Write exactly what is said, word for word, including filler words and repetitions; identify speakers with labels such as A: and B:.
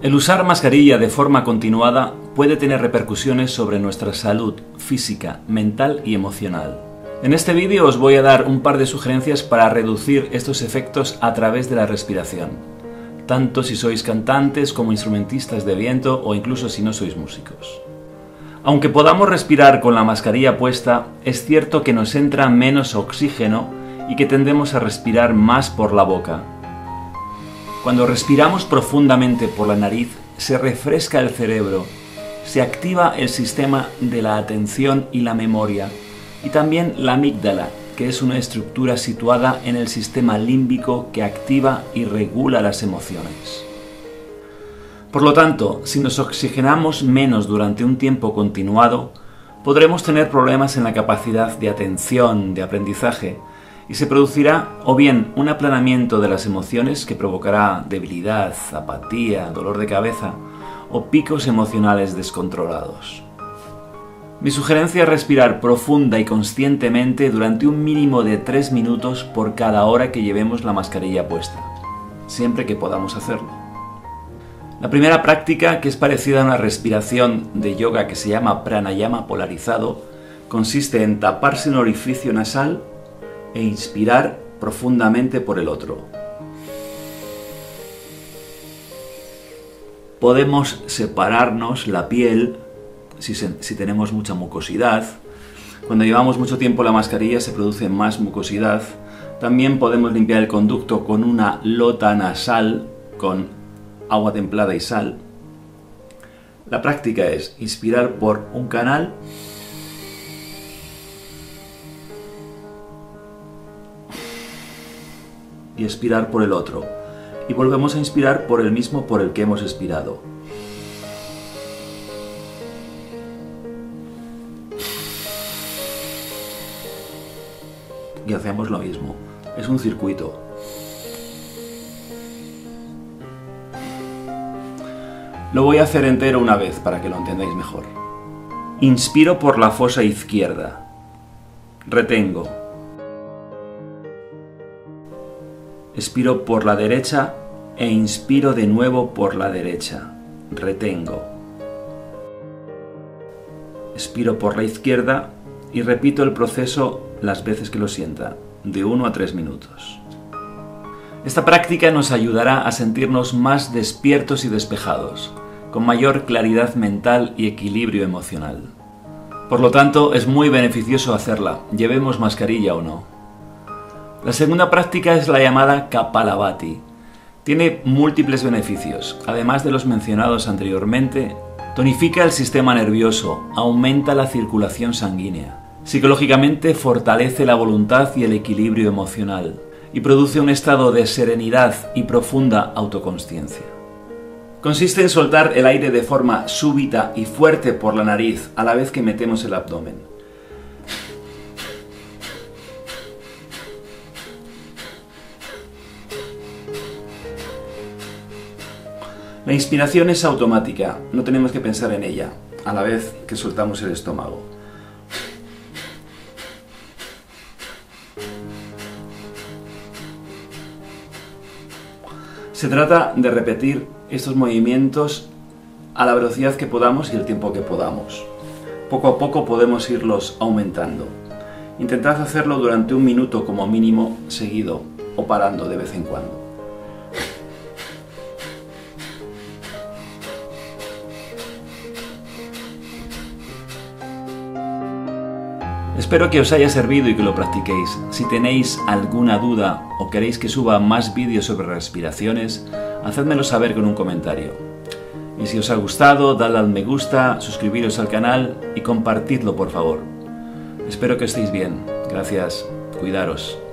A: El usar mascarilla de forma continuada puede tener repercusiones sobre nuestra salud física, mental y emocional. En este vídeo os voy a dar un par de sugerencias para reducir estos efectos a través de la respiración, tanto si sois cantantes como instrumentistas de viento o incluso si no sois músicos. Aunque podamos respirar con la mascarilla puesta, es cierto que nos entra menos oxígeno y que tendemos a respirar más por la boca. Cuando respiramos profundamente por la nariz, se refresca el cerebro, se activa el sistema de la atención y la memoria, y también la amígdala, que es una estructura situada en el sistema límbico que activa y regula las emociones. Por lo tanto, si nos oxigenamos menos durante un tiempo continuado, podremos tener problemas en la capacidad de atención, de aprendizaje, y se producirá o bien un aplanamiento de las emociones que provocará debilidad, apatía, dolor de cabeza o picos emocionales descontrolados. Mi sugerencia es respirar profunda y conscientemente durante un mínimo de tres minutos por cada hora que llevemos la mascarilla puesta, siempre que podamos hacerlo. La primera práctica, que es parecida a una respiración de yoga que se llama pranayama polarizado, consiste en taparse un orificio nasal e inspirar profundamente por el otro. Podemos separarnos la piel si, se, si tenemos mucha mucosidad. Cuando llevamos mucho tiempo la mascarilla se produce más mucosidad. También podemos limpiar el conducto con una lota nasal con agua templada y sal. La práctica es inspirar por un canal y expirar por el otro, y volvemos a inspirar por el mismo por el que hemos expirado. Y hacemos lo mismo, es un circuito. Lo voy a hacer entero una vez para que lo entendáis mejor. Inspiro por la fosa izquierda, retengo. Expiro por la derecha e inspiro de nuevo por la derecha. Retengo. Expiro por la izquierda y repito el proceso las veces que lo sienta, de uno a tres minutos. Esta práctica nos ayudará a sentirnos más despiertos y despejados, con mayor claridad mental y equilibrio emocional. Por lo tanto, es muy beneficioso hacerla, llevemos mascarilla o no. La segunda práctica es la llamada Kapalabhati. Tiene múltiples beneficios. Además de los mencionados anteriormente, tonifica el sistema nervioso, aumenta la circulación sanguínea. Psicológicamente fortalece la voluntad y el equilibrio emocional y produce un estado de serenidad y profunda autoconsciencia. Consiste en soltar el aire de forma súbita y fuerte por la nariz a la vez que metemos el abdomen. La inspiración es automática, no tenemos que pensar en ella, a la vez que soltamos el estómago. Se trata de repetir estos movimientos a la velocidad que podamos y el tiempo que podamos. Poco a poco podemos irlos aumentando. Intentad hacerlo durante un minuto como mínimo seguido o parando de vez en cuando. Espero que os haya servido y que lo practiquéis. Si tenéis alguna duda o queréis que suba más vídeos sobre respiraciones, hacedmelo saber con un comentario. Y si os ha gustado, dadle al me gusta, suscribiros al canal y compartidlo por favor. Espero que estéis bien. Gracias. Cuidaros.